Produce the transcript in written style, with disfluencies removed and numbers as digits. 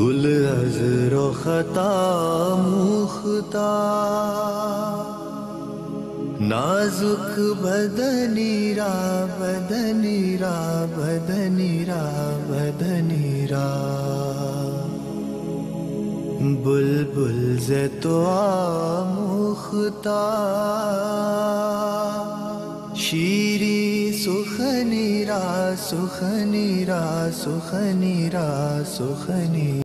गुल अज़रो ख़ता मुख्ता नाजुक बदनीरा बदनीरा बदनीरा बदनीरा बुलबुल ज़े तो मुख्ता शीरी सुखनीरा सुखनीरा सुखनीरा सुखनी।